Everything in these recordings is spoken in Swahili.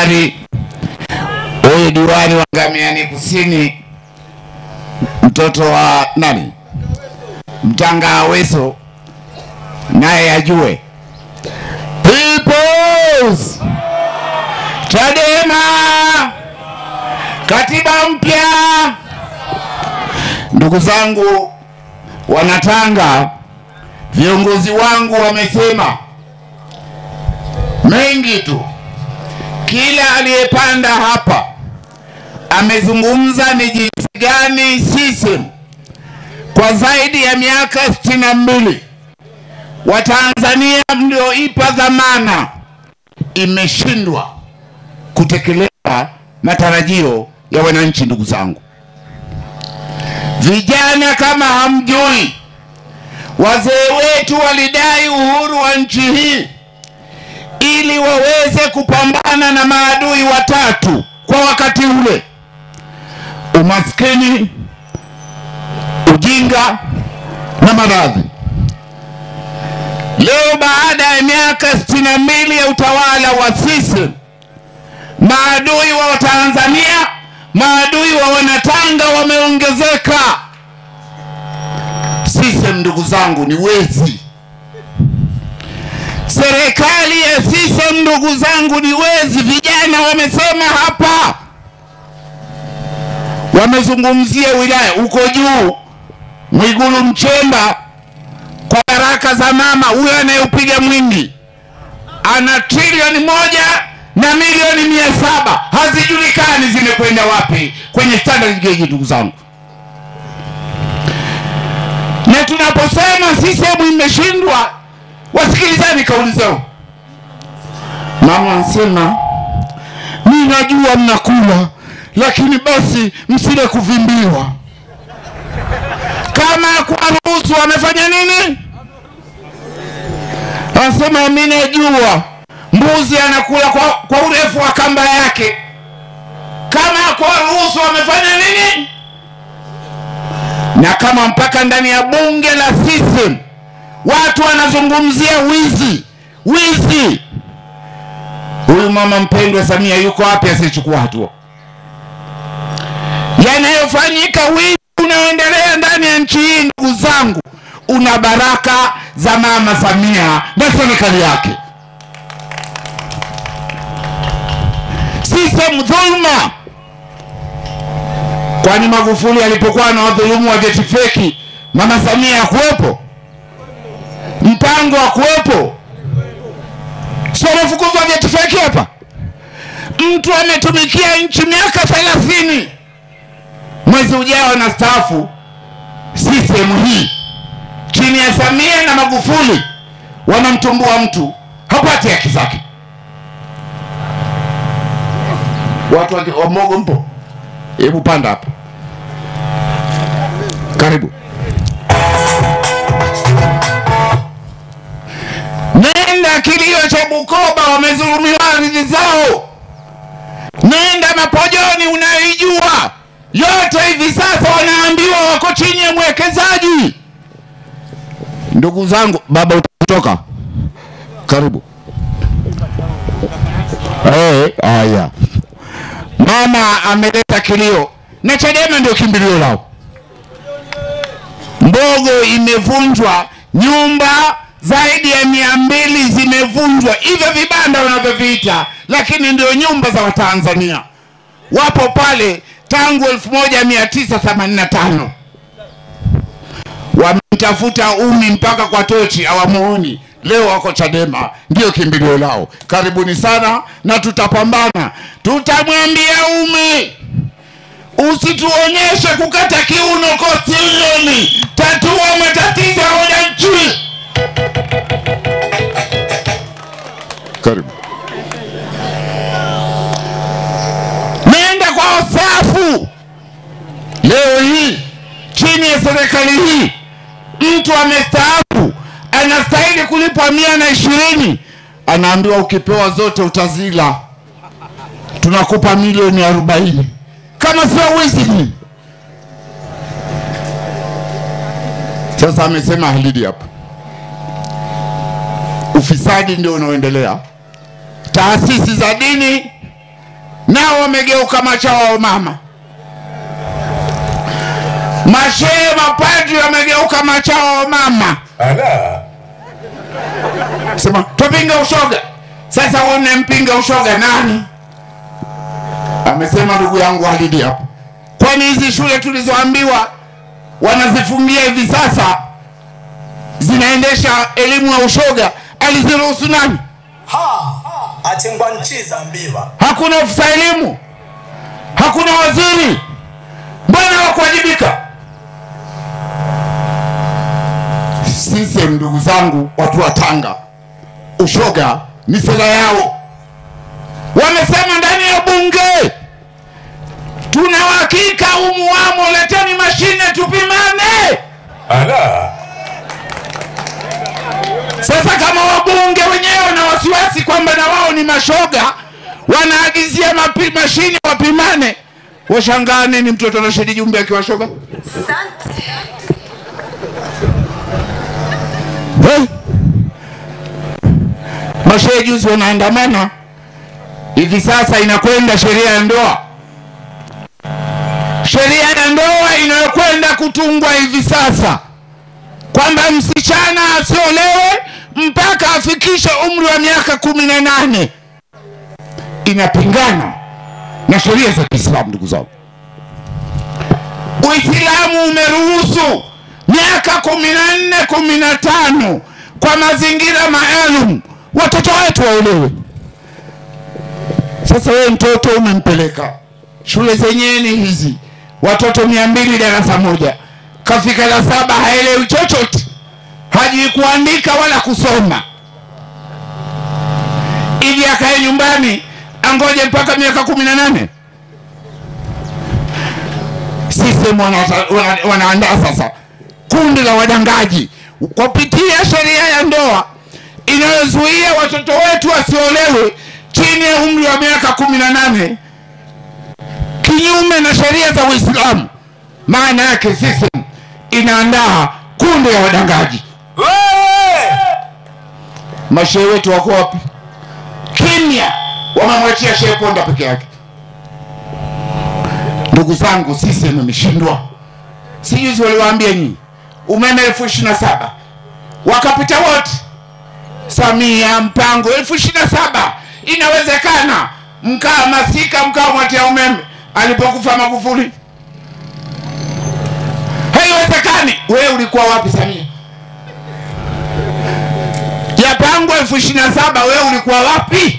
habari, huyu diwani wa Ngamiani Kusini, mtoto wa nani? Mtanga Aweso, naye ajue. Peoples! Chadema! Katiba mpya! Ndugu zangu Wanatanga, viongozi wangu wamesema mengi tu. Kila aliyepanda hapa amezungumza ni jinsi gani sisi kwa zaidi ya miaka 62 Watanzania mlioipa dhamana imeshindwa kutekeleza matarajio ya wananchi. Ndugu zangu vijana, kama hamjui, wazee wetu walidai uhuru wa nchi hii ili waweze kupambana na maadui watatu kwa wakati ule: umaskini, ujinga na maradhi. Leo baada ya miaka 62 ya utawala wa sisi, maadui wa Tanzania, maadui wa Wanatanga wameongezeka. Sisi ndugu zangu ni wezi. Serikali ya sisi ndugu zangu ni wezi. Vijana wamesema hapa, wamezungumzia wilaya huko juu, Mwigulu Mchemba kwa baraka za mama, huyo anayeupiga mwingi ana trilioni 1 na milioni 700, hazijulikani zimekwenda wapi kwenye standard gauge. Ndugu zangu, na tunaposema CCM imeshindwa, wasikilizani kauli zao. Mama anasema, mimi najua mnakula, lakini basi msile kuvimbiwa. Kama kwa ruhusu wamefanya nini? Anasema, mimi najua mbuzi anakula kwa urefu wa kamba yake. Kama kwa ruhusu wamefanya nini? Na kama mpaka ndani ya bunge la CCM watu wanazungumzia wizi. Huyu mama mpendwa Samia yuko wapi asichukua hatua? Yanayofanyika wizi unaendelea ndani ya nchi hii, ndugu zangu, una baraka za mama Samia na serikali yake. CCM dhulma. Kwani Magufuli alipokuwa na wadhulumu wa vyeti feki, mama Samia hakuwepo? Mpango hakuwepo? Sio mfukuzwa vyeti feki hapa? Mtu ametumikia nchi miaka 30, mwezi ujao na staafu. CCM hii chini ya Samia na Magufuli wanamtumbua mtu hapati haki zake. Watu wa Mogo mpo? Hebu panda hapa. Karibu. Nenda kilio cha Bukoba, wamezulumiwa ardhi zao. Nenda Mapojoni, unaijua yote hivi sasa wanaambiwa wako chini ya mwekezaji. Ndugu zangu, baba utatoka. Karibu. Haya. Mama ameleta kilio na Chadema ndio kimbilio lao. Mbogo imevunjwa, nyumba zaidi ya 200 zimevunjwa. Hivyo vibanda wanavyoviita, lakini ndio nyumba za Watanzania. Wapo pale tangu 1985. Wametafuta umi mpaka kwa tochi hawamuoni. Leo wako Chadema, ndio kimbilio lao. Karibuni sana na tutapambana. Tutamwambia umi, usituonyeshe kukata kiuno kostilioni. Tatua matatizo ya wananchi. Karibu. Nenda kwa wasafu. Leo hii chini ya serikali hii, mtu amestaafu anastahili kulipwa 120, anaambiwa ukipewa zote utazila, tunakupa milioni 40. Kama sio wizi. Sasa amesema Halidi hapa, ufisadi ndio unaoendelea. Taasisi za dini nao wamegeuka machawa wa mama. Mashehe mapadri wamegeuka machawa wa mama. Ala. Sema tupinga ushoga. Sasa wewe mpinga ushoga nani? Amesema ndugu yangu Halidi hapo. Kwani hizi shule tulizoambiwa wanazifungia hivi sasa zinaendesha elimu ya ushoga aliziruhusu nani? Achengwa nchi za mbiwa. Hakuna ofisa elimu, hakuna waziri, mbona hawakuwajibika? Sisi ndugu zangu watu wa Tanga, ushoga ni sera yao. Wamesema ndani ya bunge, tuna hakika umuamo, leteni mashine tupimane. Ala. Sasa kama wabunge wenyewe na wasiwasi kwamba na wao ni mashoga, wanaagizia mashine wapimane, washangane ni mtoto Rashid Jumbe akiwa shoga. Hey. Mashehe juzi wanaandamana. Hivi sasa inakwenda sheria ya ndoa. Sheria ya ndoa inayokwenda kutungwa hivi sasa, kwamba msichana asiolewe mpaka afikishe umri wa miaka 18. Inapingana na sheria za Kiislamu ndugu zangu. Uislamu umeruhusu miaka 14, 15 kwa mazingira maalum watoto wetu waolewe. Sasa wewe mtoto umempeleka shule zenyewe ni hizi, watoto 200 darasa moja, kafika la 7 haelewi chochote, hajui kuandika wala kusoma. Ili akae nyumbani angoje mpaka miaka 18? Sisi wanaandaa sasa kundi la wadangaji kupitia sheria ya ndoa inayozuia watoto wetu wasiolewe chini ya umri wa miaka 18, kinyume na sheria za Uislamu. Maana yake sisi inaandaa kundi la wadangaji. Mashehe wetu wako wapi? Kimya, wamemwachia Shehe Ponda peke yake. Ndugu zangu, sisi mmeshindwa. Sijuzi waliwaambia nyinyi umeme 27,000 wakapita wote. Samia mpango 27,000 inawezekana. Mkaa masika mkaa mwatia umeme alipokufa Magufuli. Haiwezekani. Wewe ulikuwa wapi Samia? Ya pango 27,000 wewe ulikuwa wapi?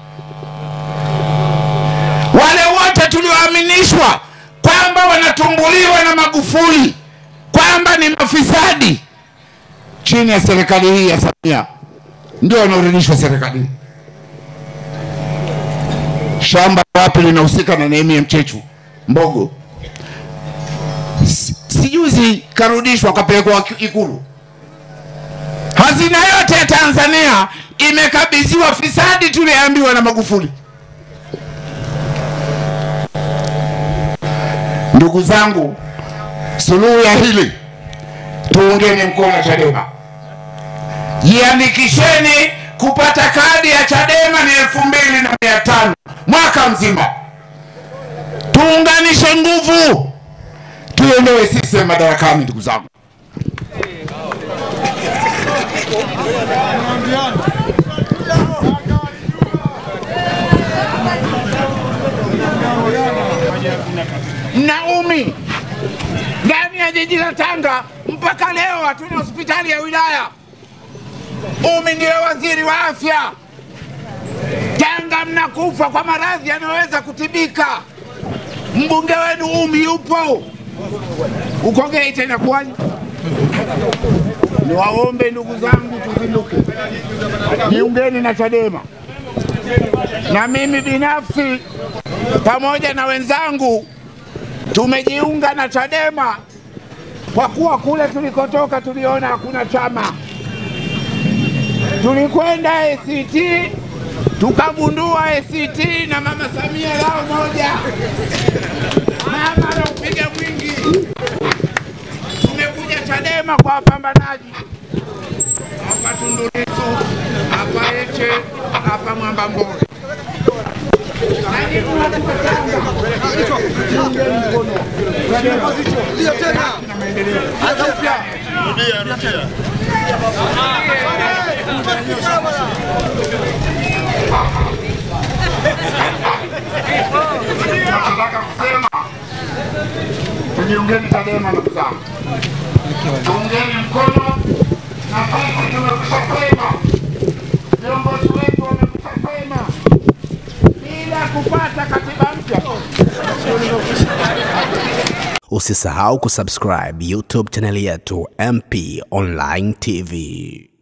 Wale wote tulioaminishwa kwamba wanatumbuliwa na Magufuli, kwamba ni mafisadi, chini ya serikali hii ya Samia ndio wanaorudishwa serikali. Shamba wapi linahusika na Nehemia Mchechu Mbogo? Sijuzi karudishwa kapelekwa Ikulu. Hazina yote ya Tanzania imekabidhiwa fisadi tuliambiwa na Magufuli. Ndugu zangu, suluhu ya hili tuungeni mkono Chadema. Jiandikisheni kupata kadi ya Chadema ni 2,500 mwaka mzima. Tuunganishe nguvu, tuondoe sisi madarakani ndugu zangu. Naumi ndani ya jiji la Tanga mpaka leo hatuna hospitali ya wilaya. Umi ndiye waziri wa afya. Tanga mnakufa kwa maradhi yanayoweza kutibika. Mbunge wenu Umi yupo. Ukongei tena kuwaje? Niwaombe ndugu zangu tuzinduke. Jiungeni na Chadema. Na mimi binafsi pamoja na wenzangu tumejiunga na Chadema kwa kuwa kule tulikotoka tuliona hakuna chama. Tulikwenda ACT tukagundua ACT na Mama Samia lao moja. Mama anaupiga mwingi. Tumekuja Chadema kwa wapambanaji. Hapa Tundu Lissu, hapa Heche, hapa Mwamba Mbowe. Nataka kusema tujiungeni Chadema ndugu zangu. Tuungeni mkono na sisi tumekushasema. Viongozi wetu wamekushasema bila kupata katiba mpya. Usisahau kusubscribe YouTube channel yetu MP Online TV.